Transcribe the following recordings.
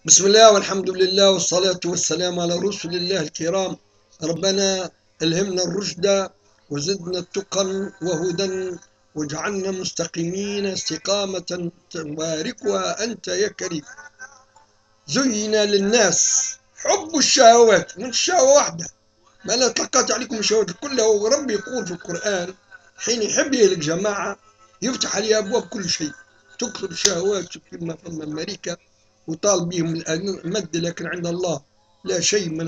بسم الله والحمد لله والصلاة والسلام على رسل الله الكرام. ربنا ألهمنا الرشد وزدنا التقى وهدى واجعلنا مستقيمين استقامة تباركها أنت يا كريم. زين للناس حب الشهوات، من الشهوة واحدة ما لا طاقة عليكم الشهوات كلها. وربي يقول في القرآن حين يحب يهلك جماعة يفتح عليها أبواب كل شيء، تكثر الشهوات كما فما أمريكا وطال بهم المد، لكن عند الله لا شيء من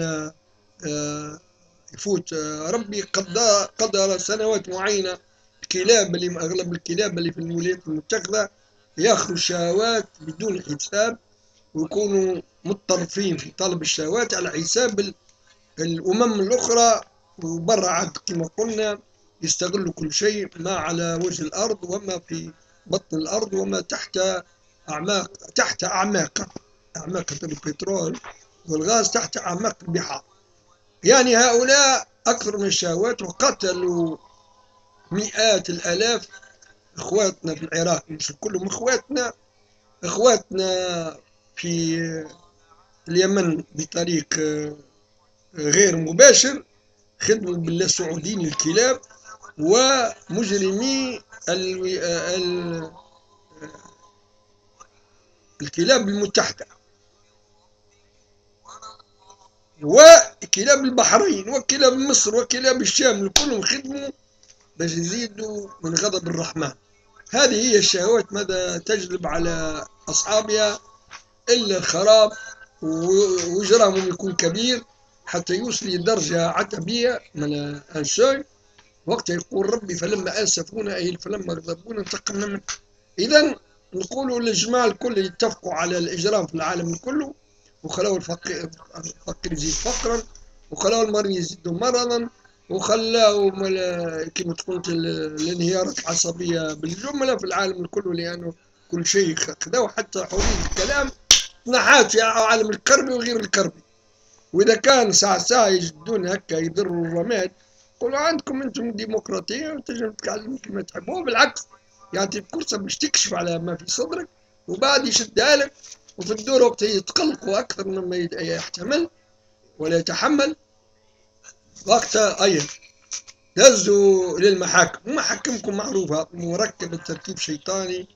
يفوت. ربي قدر سنوات معينة. الكلاب اللي أغلب الكلاب اللي في الولايات المتخذة ياخذوا الشهوات بدون حساب ويكونوا متطرفين في طلب الشهوات على حساب الأمم الأخرى، وبرا عاد كما قلنا يستغلوا كل شيء ما على وجه الأرض وما في بطن الأرض وما تحت أعماق البترول والغاز، تحت أعماق البحار. يعني هؤلاء أكثر من الشهوات، وقتلوا مئات الآلاف. إخواتنا في العراق مش كلهم إخواتنا في اليمن بطريق غير مباشر خدموا بالسعوديين الكلاب ومجرمي الكلاب المتحدة وكلاب البحرين وكلاب مصر وكلاب الشام، كلهم خدموا باش يزيدوا من غضب الرحمن. هذه هي الشهوات، ماذا تجلب على أصحابها إلا الخراب، وجرمهم يكون كبير حتى يوصل لدرجة عتبية من الشيء. وقتها يقول ربي فلما آسفونا أي فلما غضبونا انتقمنا منه. إذا نقولوا للجماعة الكل يتفقوا على الإجرام في العالم كله، وخلوا الفقير يزيد فقرا، وخلوا المريض يزيد مرضا، وخلاوا كما تقول الانهيارات العصبية بالجملة في العالم كله، لأنه كل شيء خذوا حتى حرية الكلام نحات في عالم الكربي وغير الكربي. وإذا كان ساعة يجدون هكا يضروا الرماد، قولوا عندكم أنتم ديمقراطية وتنجم تتكلموا كما تحبوا، بالعكس يعطيك فرصة باش تكشف على ما في صدرك وبعد يشدها لك، وفي الدور وقت يتقلقوا أكثر مما يحتمل ولا يتحمل. وقتها أيضا دزوا للمحاكم، ومحاكمكم معروفة مركبة تركيب شيطاني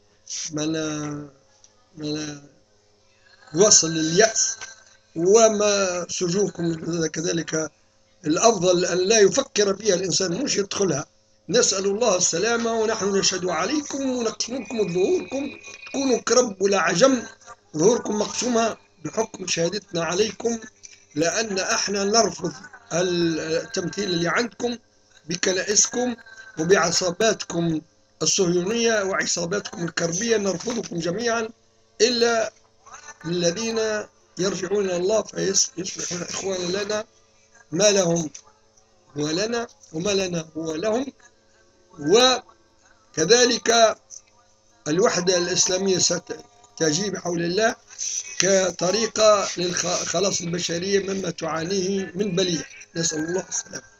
من يوصل لليأس. وما سجونكم كذلك الأفضل أن لا يفكر فيها الإنسان، مش يدخلها. نسأل الله السلامة، ونحن نشهد عليكم ونقسمكم ظهوركم تكونوا كرب ولا عجم، ظهوركم مقسومة بحكم شهادتنا عليكم، لأن احنا نرفض التمثيل اللي عندكم بكنائسكم وبعصاباتكم الصهيونية وعصاباتكم الكربية. نرفضكم جميعا إلا الذين يرجعون إلى الله فيصبحون إخوانا لنا، ما لهم هو لنا وما لنا هو لهم. وكذلك الوحدة الإسلامية ستجي بحول الله كطريقة لخلاص البشرية مما تعانيه من بلية. نسأل الله السلامة.